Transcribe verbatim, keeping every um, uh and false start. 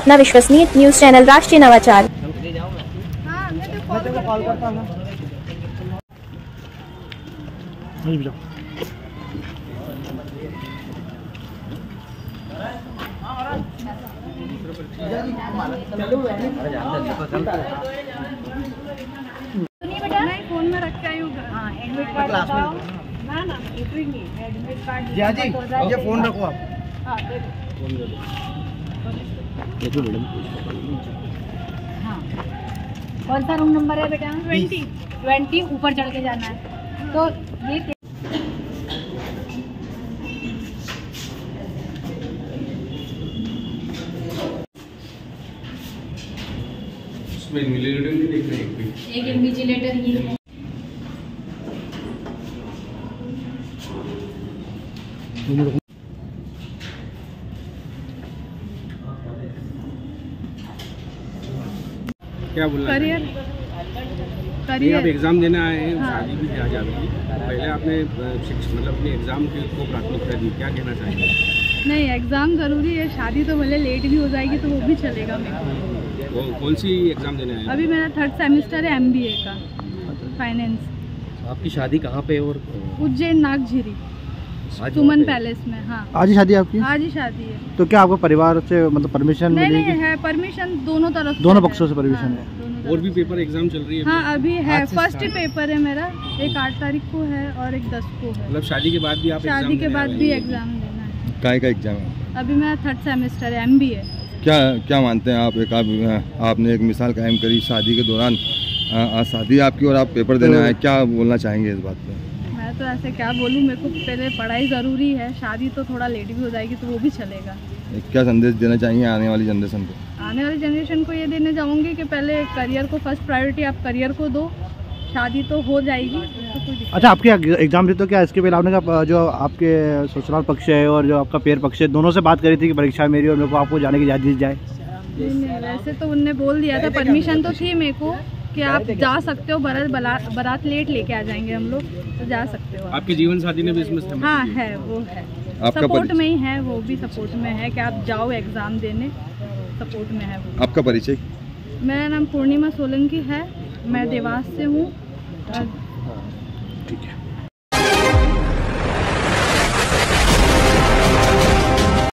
अपना विश्वसनीय news channel राष्ट्रीय नवाचार। फोन में रख के आई हूँ। हाँ, एडमिट कार्ड बताओ। ना ना उतरेंगे एडमिट कार्ड। जी जी, ये फोन रखो आप। हाँ दे दो। फोन दे दो। देखो मैडम। हाँ। कौन सा रूम नंबर है बेटा? ट्वेंटी। ट्वेंटी ऊपर चढ़ के जाना है। तो ये उसमें इन्विजिलेटर भी देख रहे हैं। एक इन्विजिलेटर ये है। क्या बोलना? करियर करियर आप एग्जाम देना आए हैं। हाँ। शादी भी आ जाएगी, पहले आपने मतलब अपने एग्जाम को प्राथमिकता दी, क्या कहना चाहेंगे? नहीं, एग्जाम जरूरी है। शादी तो भले लेट भी हो जाएगी तो वो भी चलेगा मेरे को। कौन सी एग्जाम देने आए हैं? अभी मेरा थर्ड सेमेस्टर है एमबीए का, फाइनेंस। आपकी शादी कहाँ पे? और उज्जैन नागझिरी सुमन पैलेस में। हाँ, आज ही शादी है आपकी? आज ही शादी है। तो क्या आपको परिवार से मतलब परमिशन नहीं, मिलेगी? नहीं है परमिशन, दोनों तरफ दोनों पक्षों से परमिशन है। है। और भी पेपर एग्जाम चल रही है? हाँ अभी है, फर्स्ट पेपर है मेरा, एक आठ तारीख को है और एक दस को है। मतलब शादी के बाद भी आप शादी के बाद भी एग्जाम देना है। काय का एग्जाम है? अभी मेरा थर्ड सेमेस्टर है एमबीए। क्या क्या मानते हैं आप? एक आप, आपने एक मिसाल कायम करी शादी के दौरान, शादी आपकी और आप पेपर देने आए, क्या बोलना चाहेंगे इस बात पे? मैं तो ऐसे क्या बोलूँ, मेरे को पहले पढ़ाई ज़रूरी है, शादी तो थोड़ा लेट भी हो जाएगी तो वो भी चलेगा। क्या संदेश देना चाहेंगे आने वाली जनरेशन को? आने वाली जनरेशन को ये देना चाहूँगी कि पहले करियर को फर्स्ट प्रायोरिटी, आप करियर को दो, शादी तो हो जाएगी तो कोई दिक्कत। अच्छा, आपके एग्जाम थे तो क्या इसके पहले आपने का जो आपके ससुराल पक्ष है और जो आपका पेयर पक्ष है, दोनों से बात करी थी कि परीक्षा मेरी और मेरे को आपको जाने की इजाज़त दी जाए? नहीं नहीं, वैसे तो उनने बोल दिया था, परमिशन तो थी मेरे को कि आप जा सकते हो, बारात बारात लेट लेके आ जाएंगे हम लोग, तो जा सकते हो। आपके जीवन साथी ने भी इसमें सहमति? हाँ है, वो है सपोर्ट में ही है, वो भी सपोर्ट में है कि आप जाओ एग्जाम देने, सपोर्ट में है वो। आपका परिचय? मेरा नाम पूर्णिमा सोलंकी है, मैं देवास से हूँ। ठीक है।